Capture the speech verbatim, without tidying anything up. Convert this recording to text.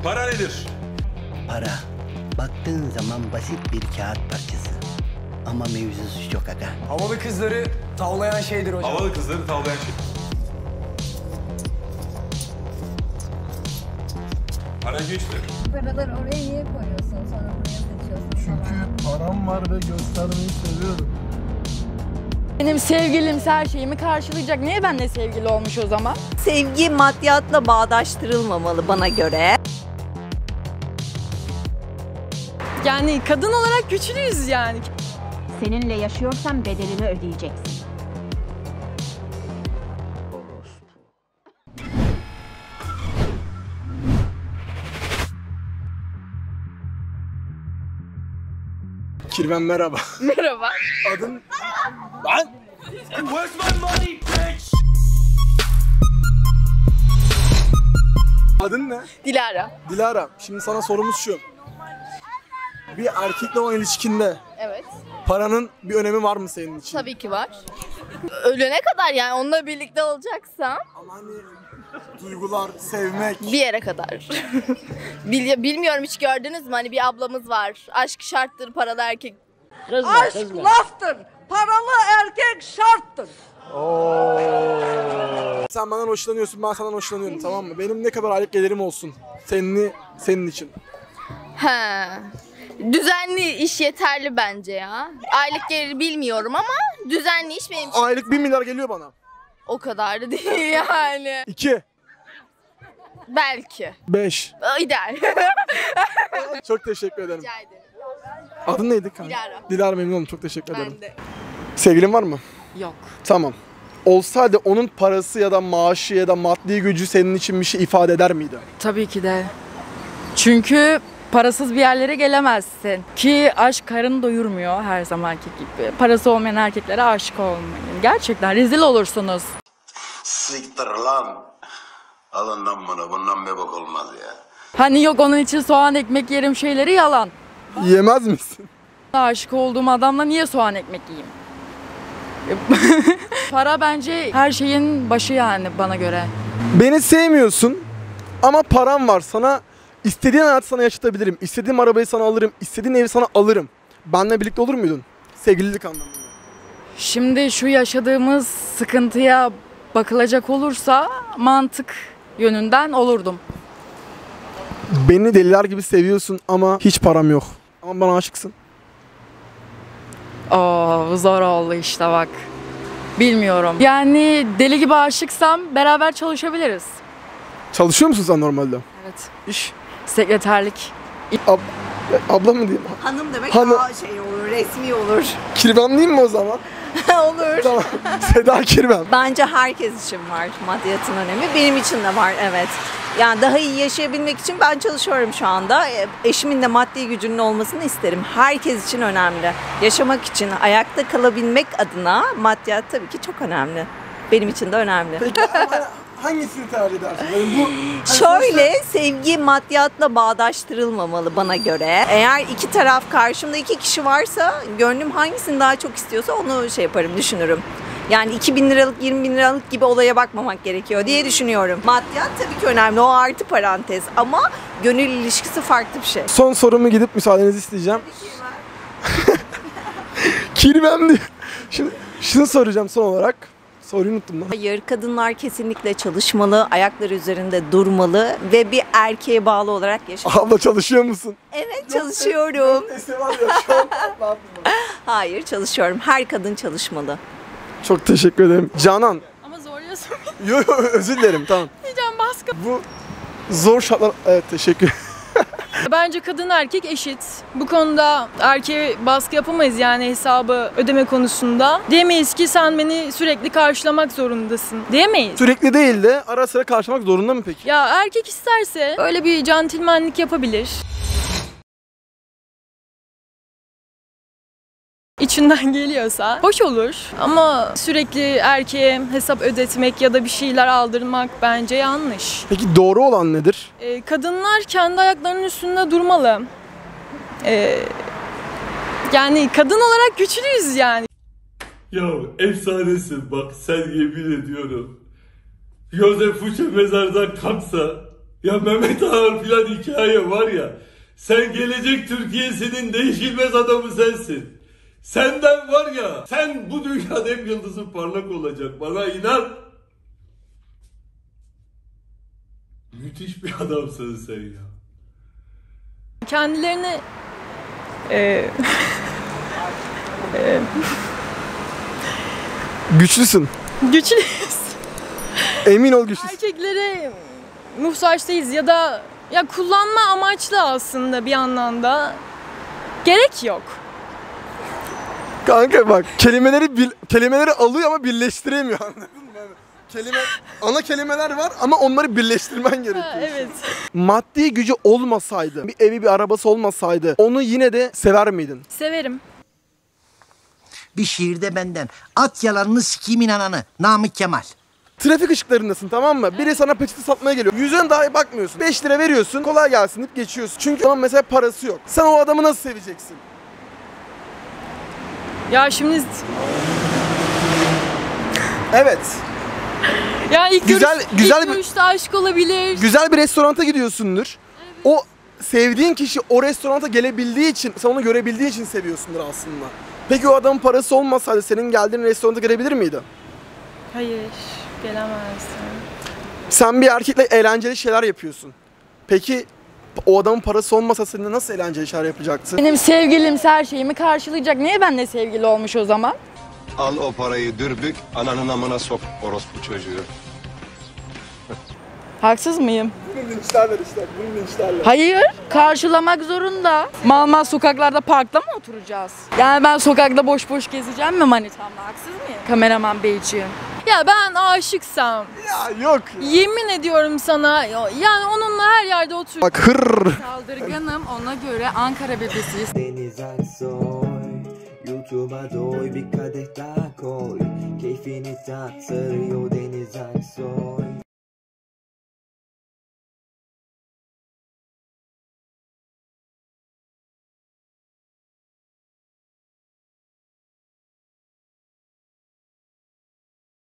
Para nedir? Para, baktığın zaman basit bir kağıt parçası. Ama mevzusu çok aga. Havalı kızları tavlayan şeydir hocam. Havalı kızları tavlayan şey. Para güçtür. Paraları oraya niye koyuyorsun? Sonra buraya seçiyorsun. Çünkü param var ve göstermeyi seviyorum. Benim sevgilimse her şeyimi karşılayacak. Niye benimle sevgili olmuş o zaman? Sevgi maddiyatla bağdaştırılmamalı bana göre. Yani kadın olarak güçlüyüz yani. Seninle yaşıyorsam bedelini ödeyeceksin. Kirven merhaba. Merhaba. Adın? Lan! Where's my money, bitch? Adın ne? Dilara. Dilara. Şimdi sana sorumuz şu. Bir erkekle olan ilişkinde Evet. paranın bir önemi var mı senin için? Tabii ki var. Ölene kadar yani onunla birlikte olacaksam Ama hani duygular, sevmek. bir yere kadar. Bil, bilmiyorum hiç gördünüz mü? Hani bir ablamız var. Aşk şarttır, paralı erkek. Aşk laftır, paralı erkek şarttır. Sen benden hoşlanıyorsun, ben senden hoşlanıyorum, tamam mı? Benim ne kadar aylık gelirim olsun senin, senin için. He. Düzenli iş yeterli bence ya. Aylık geliri bilmiyorum ama düzenli iş benim için. Aylık bir milyar geliyor bana. O kadar da değil yani. İki. Belki. Beş. İdeal. Çok teşekkür ederim. Rica ederim. Adın neydi kanka? Dilara. Dilara, memnun oldum. Çok teşekkür ederim. Ben de. Sevgilin var mı? Yok. Tamam. Olsaydı onun parası ya da maaşı ya da maddi gücü senin için bir şey ifade eder miydi? Tabii ki de. Çünkü parasız bir yerlere gelemezsin. Ki aşk karın doyurmuyor her zamanki gibi. Parası olmayan erkeklere aşık olmayın. Gerçekten rezil olursunuz. Siktir lan. Alından bunu, bundan bir bak olmaz ya. Hani yok onun için soğan ekmek yerim şeyleri yalan. Yemez misin? Aşık olduğum adamla niye soğan ekmek yiyeyim? Para bence her şeyin başı yani bana göre. Beni sevmiyorsun ama param var. Sana istediğin hayatı sana yaşatabilirim. İstediğim arabayı sana alırım. İstediğin evi sana alırım. Benle birlikte olur muydun? Sevgililik anlamında. Şimdi şu yaşadığımız sıkıntıya bakılacak olursa mantık yönünden olurdum. Beni deliler gibi seviyorsun ama hiç param yok. Ama bana aşıksın. Oo, zor oldu işte bak. Bilmiyorum. Yani deli gibi aşıksam beraber çalışabiliriz. Çalışıyor musun sen normalde? Evet. İş. Sekreterlik. Ab abla mı diyeyim? Hanım demek Hanım. daha şey olur, resmi olur. Kirvenliyim mi o zaman? Olur. Tamam. Seda Kirven. Bence herkes için var maddiyatın önemi. Benim için de var, evet. Yani daha iyi yaşayabilmek için ben çalışıyorum şu anda. Eşimin de maddi gücünün olmasını isterim. Herkes için önemli. Yaşamak için, ayakta kalabilmek adına maddiyat tabii ki çok önemli. Benim için de önemli. Peki ama hangisini tercih edersin? Yani bu Şöyle, sevgi maddiyatla bağdaştırılmamalı bana göre. Eğer iki taraf, karşımda iki kişi varsa gönlüm hangisini daha çok istiyorsa onu şey yaparım, düşünürüm. Yani iki bin liralık, yirmi bin liralık gibi olaya bakmamak gerekiyor diye düşünüyorum. Maddiyat tabii ki önemli, o artı parantez ama gönül ilişkisi farklı bir şey. Son sorumu gidip müsaadenizi isteyeceğim. Kirven diyor. Şimdi şunu soracağım son olarak. Soruyu unuttum lan. Hayır, kadınlar kesinlikle çalışmalı, ayakları üzerinde durmalı ve bir erkeğe bağlı olarak yaşamalı. Abla çalışıyor musun? Evet, çalışıyorum. Festival ya şu an. Hayır, çalışıyorum. Her kadın çalışmalı. Çok teşekkür ederim. Canan. Ama zorluyorsun. Yok yo, özür dilerim, tamam. Diyeceğim baskı. Bu zor şartlar... Evet, teşekkür Bence kadın erkek eşit. Bu konuda erkeğe baskı yapamayız yani hesabı ödeme konusunda. Diyemeyiz ki sen beni sürekli karşılamak zorundasın. Diyemeyiz. Sürekli değil de ara sıra karşılamak zorunda mı peki? Ya erkek isterse öyle bir centilmenlik yapabilir. İçinden geliyorsa hoş olur ama sürekli erkeğe hesap ödetmek ya da bir şeyler aldırmak bence yanlış. Peki doğru olan nedir? Ee, kadınlar kendi ayaklarının üstünde durmalı. Ee, yani kadın olarak güçlüyüz yani. Ya efsanesin bak, sen yemin ediyorum. Josef Uç'a mezardan kalksa Ya Mehmet Ağar filan hikaye var ya. Sen gelecek Türkiye'sinin değişilmez adamı sensin. Senden var ya, sen bu dünyada hep yıldızın parlak olacak. Bana inan. Müthiş bir adamsın sen ya. Kendilerini e, e, Güçlüsün. güçlüyüz. Emin ol güçlüsün. Erkeklere muhtaç değiliz ya da ya kullanma amaçlı aslında bir anlamda. Gerek yok. Kanka bak kelimeleri bil, kelimeleri alıyor ama birleştiremiyor anladın mı? Yani kelime, ana kelimeler var ama onları birleştirmen gerekiyor. Ha, evet. Maddi gücü olmasaydı, bir evi bir arabası olmasaydı onu yine de sever miydin? Severim. Bir şiirde benden. At yalanını sikimin ananı. Namık Kemal. Trafik ışıklarındasın tamam mı? Biri sana peçete satmaya geliyor. Yüzüne dahi bakmıyorsun. beş lira veriyorsun. Kolay gelsin deyip geçiyorsun. Çünkü onun mesela parası yok. Sen o adamı nasıl seveceksin? Ya şimdi Evet. ya ilk Güzel- görüş, güzel ilk bir- görüşte aşk olabilir. Güzel bir restoranta gidiyorsundur. O sevdiğin kişi o restoranta gelebildiği için, sen onu görebildiği için seviyorsundur aslında. Peki o adamın parası olmasaydı senin geldiğin restoranta gelebilir miydi? Hayır, gelemezdim. Sen bir erkekle eğlenceli şeyler yapıyorsun. Peki o adamın parası olmasa seninle nasıl eğlenceli şeyler yapacaktı? Benim sevgilimse her şeyimi karşılayacak. Niye benimle sevgili olmuş o zaman? Al o parayı dürbük, ananın amına sok orospu çocuğu. Haksız mıyım? Bunu linçlerler işte, bunu linçlerler. Hayır, karşılamak zorunda. Mal mal sokaklarda parkta mı oturacağız? Yani ben sokakta boş boş gezeceğim mi manitamla? Haksız mıyım? Kameraman beyciğim. Ya ben aşıksam, Ya yok. yemin ediyorum sana, yani onunla her yerde otur. Bak hırr. Saldırganım, ona göre Ankara bebesiyiz. Deniz Aksoy, YouTube'a doy bir kadeh daha koy. Keyfini tattırıyor Deniz Aksoy.